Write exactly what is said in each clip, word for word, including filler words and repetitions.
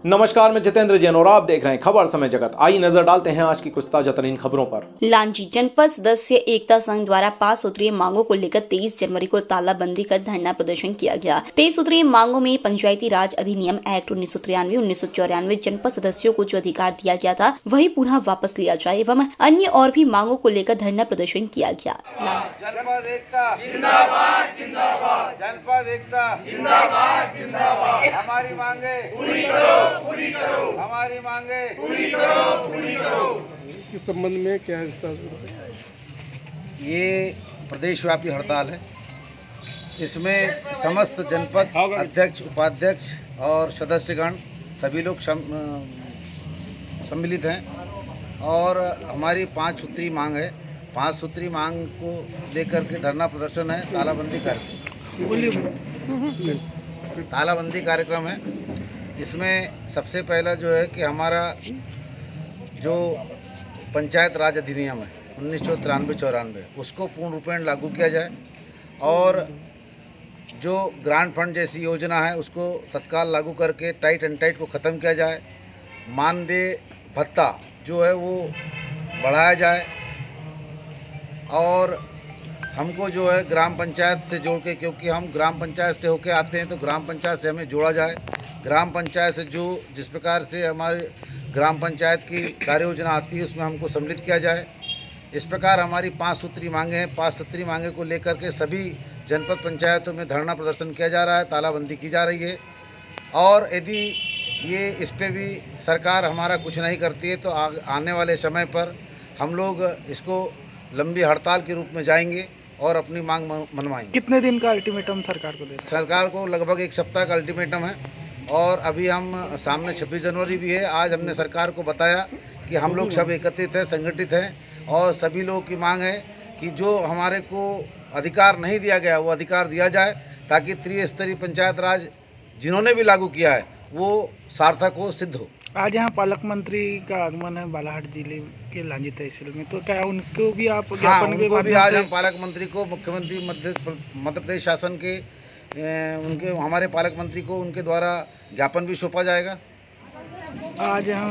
नमस्कार, मैं जितेंद्र जैन और आप देख रहे हैं खबर समय जगत। आइए नजर डालते हैं आज की कुछ ताजा तरीन खबरों पर। लांजी जनपद सदस्य एकता संघ द्वारा पांच सूत्रीय मांगों को लेकर तेईस जनवरी को तालाबंदी कर धरना प्रदर्शन किया गया। तेईस सूत्रीय मांगों में पंचायती राज अधिनियम एक्ट उन्नीस सौ तिरानवे उन्नीस सौ चौरानवे जनपद सदस्यों को जो अधिकार दिया गया था वही पुनः वापस लिया जाए एवं अन्य और भी मांगों को लेकर धरना प्रदर्शन किया गया। जनपद एकता जिंदाबाद जिंदाबाद, जनपद एकता जिंदाबाद जिंदाबाद, हमारी मांगे पूरी करो पूरी करो, हमारी मांगे पूरी करो पूरी करो। इस संबंध में क्या है? ये प्रदेशव्यापी हड़ताल है। इसमें समस्त जनपद अध्यक्ष, उपाध्यक्ष और सदस्यगण सभी लोग सम्मिलित हैं और हमारी पांच सूत्री मांग है। पांच सूत्री मांग को लेकर के धरना प्रदर्शन है, तालाबंदी कार्यक्रम तालाबंदी कार्यक्रम है। इसमें सबसे पहला जो है कि हमारा जो पंचायत राज अधिनियम है उन्नीस सौ तिरानवे चौरानवे उसको पूर्ण रूपेण लागू किया जाए और जो ग्रांट फंड जैसी योजना है उसको तत्काल लागू करके टाइट एंड टाइट को ख़त्म किया जाए। मानदेय भत्ता जो है वो बढ़ाया जाए और हमको जो है ग्राम पंचायत से जोड़ के, क्योंकि हम ग्राम पंचायत से होके आते हैं तो ग्राम पंचायत से हमें जोड़ा जाए। ग्राम पंचायत से जो जिस प्रकार से हमारे ग्राम पंचायत की कार्य योजना आती है उसमें हमको सम्मिलित किया जाए। इस प्रकार हमारी पांच सूत्री मांगे हैं। पांच सूत्री मांगे को लेकर के सभी जनपद पंचायतों में धरना प्रदर्शन किया जा रहा है, तालाबंदी की जा रही है और यदि ये इस पे भी सरकार हमारा कुछ नहीं करती है तो आ, आने वाले समय पर हम लोग इसको लंबी हड़ताल के रूप में जाएंगे और अपनी मांग मनवाएंगे। कितने दिन का अल्टीमेटम सरकार को दे? सरकार को लगभग एक सप्ताह का अल्टीमेटम है और अभी हम सामने छब्बीस जनवरी भी है। आज हमने सरकार को बताया कि हम लोग सब एकत्रित हैं, संगठित हैं और सभी लोगों की मांग है कि जो हमारे को अधिकार नहीं दिया गया वो अधिकार दिया जाए ताकि त्रिस्तरीय पंचायत राज जिन्होंने भी लागू किया है वो सार्थक हो, सिद्ध हो। आज यहाँ पालक मंत्री का आगमन है बालाघाट जिले के लांजी तहसील में, तो क्या उनको भी आप हाँ, उनको भी आज हम पालक मंत्री को, मुख्यमंत्री मध्य मध्य प्रदेश शासन के उनके हमारे पालक मंत्री को उनके द्वारा ज्ञापन भी सौंपा जाएगा। आज यहाँ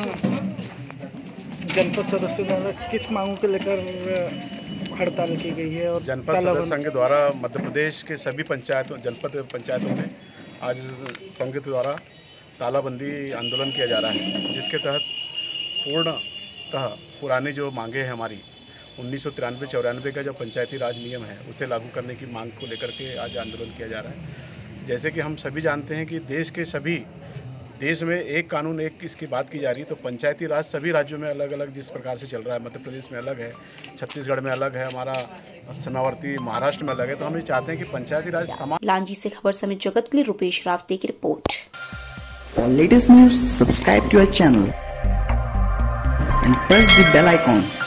जनपद सदस्यों द्वारा किस मांगों को लेकर हड़ताल की गई है? और जनपद सदस्य संघ द्वारा मध्य प्रदेश के सभी पंचायतों जनपद पंचायतों में आज संघ द्वारा तालाबंदी आंदोलन किया जा रहा है, जिसके तहत पूर्णतः पुराने जो मांगे हैं हमारी उन्नीस सौ तिरानवे चौरानवे का जो पंचायती राज नियम है उसे लागू करने की मांग को लेकर के आज आंदोलन किया जा रहा है। जैसे कि हम सभी जानते हैं कि देश के सभी देश में एक कानून एक इसकी बात की जा रही है, तो पंचायती राज सभी राज्यों में अलग अलग जिस प्रकार से चल रहा है, मध्य प्रदेश में अलग है, छत्तीसगढ़ में अलग है, हमारा सीमावर्ती महाराष्ट्र में अलग है, तो हम ये चाहते हैं कि पंचायती राज समान। लांजी से खबर समय जगत के लिए रुपेश रावते की रिपोर्ट। For latest news, subscribe to our channel and press the bell icon.